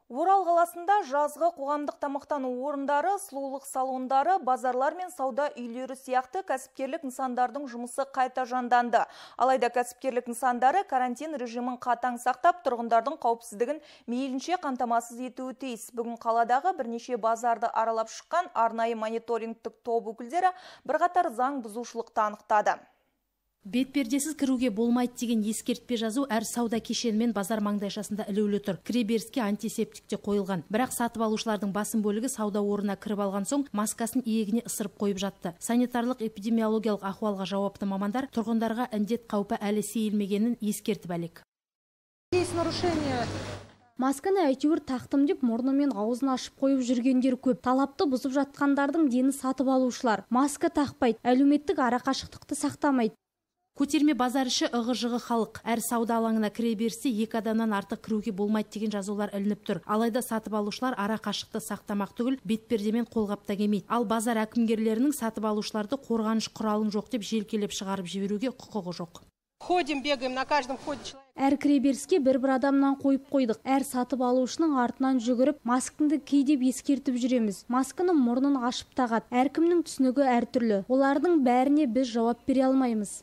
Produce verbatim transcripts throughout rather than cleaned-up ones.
Орал қаласында жазғы қоғамдық тамақтану орындары, сұлулық салондары, базарлар мен сауда үйлері сияқты кәсіпкерлік нысандардың жұмысы қайта жанданды. Алайда кәсіпкерлік нысандары карантин режимін қатаң сақтап, тұрғындардың қауіпсіздігін мейлінше қамтамасыз етуі тиіс. Бүгін қаладағы бірнеше базарды аралап шыққан арнайы мониторингтік топ өкілдері бірқатар заң бұзушылықты анықтады. Бетпердесіз кіруге болмайды деген ескертпе жазу әр сауда кешені мен базар маңдайшасында ілулі тұр. Кіреберіске антисептик те қойылған. Бірақ сатып алушылардың басым бөлігі сауда орнына кіріп алған соң маскасын иегіне ысырып қойып жатты. Санитарлық эпидемиологиялық ахуалға жауапты мамандар тұрғындарға індет қаупі әлі сейілмегенін ескертіп әлек. Есть нарушение. Масканы әйтеуір тақтым деп мұрнымен аузын ашып қойып жүргендер көп. Талапты бұзып жатқандардың дені сатып алушылар. Маска тақпайды, әлеуметтік арақашықтықты сақтамайды. Көтерме базар іші ығы-жығы халық. Әр сауда алаңына кіре берсе екі адамнан артық кіруге болмайды деген жазулар ілініп тұр. Алайда сатып алушылар ара қашықты сақтамақ түгіл бетпердемен қолғап та келмейді. Ал базар әкімгерлерінің сатып алушыларды қорғаныш құралың жоқ деп желкелеп шығарып жіберуге құқығы жоқ. Ходим, бегаем на каждом входе человек. Әр кіреберіске бір-бір адамнан қойып қойдық. Әр сатып алушының артынан жүгіріп, маскыңды ки деп ескертіп жүреміз. Маскының мұрнын ашып тағады. Әркімнің түсінігі әртүрлі. Олардың бәріне біз жауап бере алмаймыз.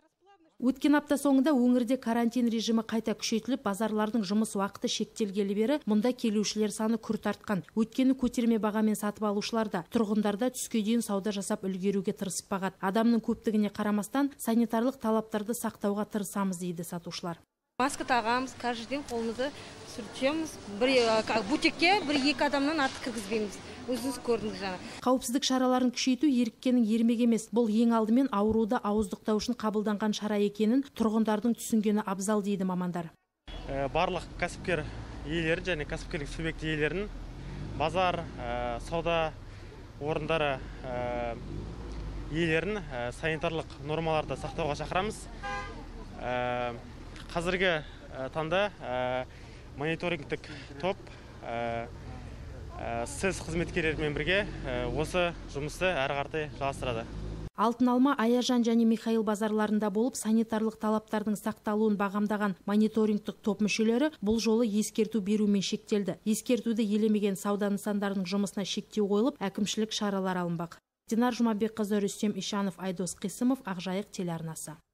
Өткен апта соңында өңірде карантин режимі қайта күшейтіліп, базарлардың жұмыс уақыты шектелгелі бері мұнда келушілер саны күрт артқан. Өйткені көтерме бағамен сатып алушылар да тұрғындарда түске дейін сауда жасап үлгеруге тырысып бағады. Адамның көптігіне қарамастан санитарлық талаптарды сақтауға тырысамыз дейді сатушылар. Маска тағамыз, каждый день қолымызды сүртеміз. Бір бутикке бір-екі адамнан артық кіргізбейміз. Өзіңіз көрдіңіз жаңа. Қауіпсіздік шараларын күшейту еріккенің ермек емес. Бұл ең алдымен ауруды ауыздықтау үшін қабылданған шара екенін тұрғындардың түсінгені абзал дейді мамандар. Барлық кәсіпкер иелері және кәсіпкерлік субъект иелерін базар, сауда орындары иелерін санитарлық нормаларды сақтауға шақырамыз. Қазіргі таңда мониторингтік топ сіз қызметкерлермен бірге осы жұмысты әрі қарай жалғастырады. Алтын алма, Аяжан және Михаил базарларында болып санитарлық талаптардың сақталуын бағамдаған мониторингтік топ мүшелері бұл жолы ескерту берумен шектелді. Ескертуді елемеген сауда нысандарының жұмысына шектеу қойылып, әкімшілік шаралар алынбақ. Динар Жұмабекқызы, Рүстем Ишанов, Айдос Қисымов, Ақжайық телеарнасы.